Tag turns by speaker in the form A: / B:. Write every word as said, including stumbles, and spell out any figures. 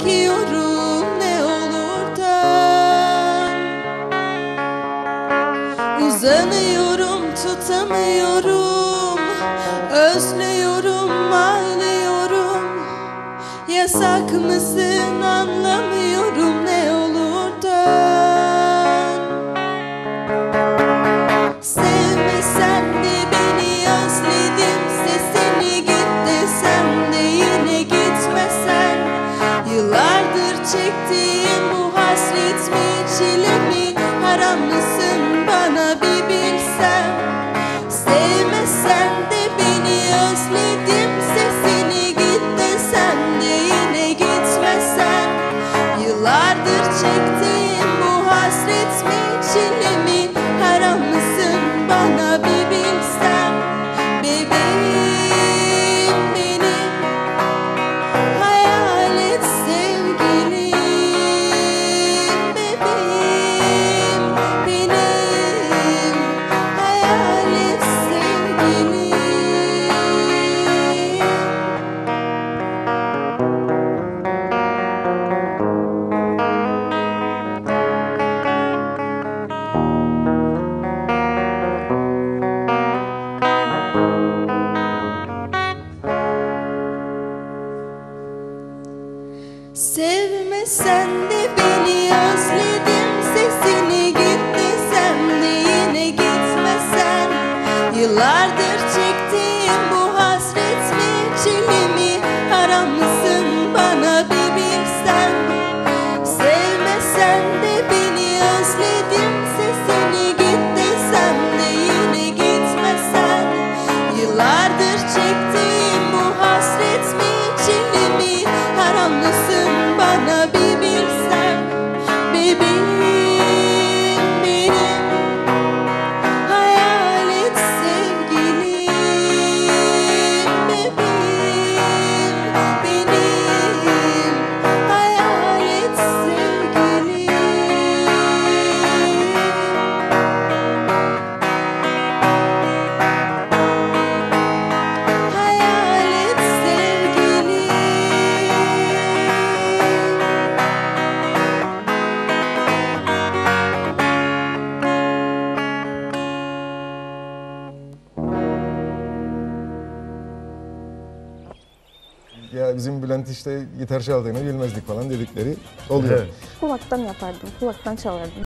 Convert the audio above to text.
A: çekiyorum ne olur da. Uzanıyorum, tutamıyorum, özlüyorum, ağlıyorum. Yasak mısın anlamıyorum ne olur da. Sevmesen de beni özledim, sesini git desem de yine gitmesen. Yıllardır çektiğim bu hasret mi, çile mi, haram mısın bana bir bilsem. Sevmesen de beni özledim, sesini git desem de yine gitmesen. Yıllardır çektiğim bu hasret mi, çile mi, haram mısın bana bir bilsem. Bebeğim benim, hayalet sevgilim. Bebeğim benim, hayalet sevgilim. Sevmesen de beni özledim, sesini git desem de yine gitmesen. Yıllardır çektiğim bu hasret mi, çile mi, haram mısın bana bir bilsem. Sevmesen de beni özledim, sesini git desem de yine gitmesen. Yıllardır çektiğim bu hasret mi, çile mi, haram mısın bana bir bilsem. Bebeğim benim, hayalet sevgilim. Bebeğim benim, hayalet sevgilim. Hayalet sevgilim.
B: Ya bizim Bülent işte gitar çaldığını bilmezdik falan dedikleri oluyor.
C: Evet. Kulaktan yapardım, kulaktan çalardım.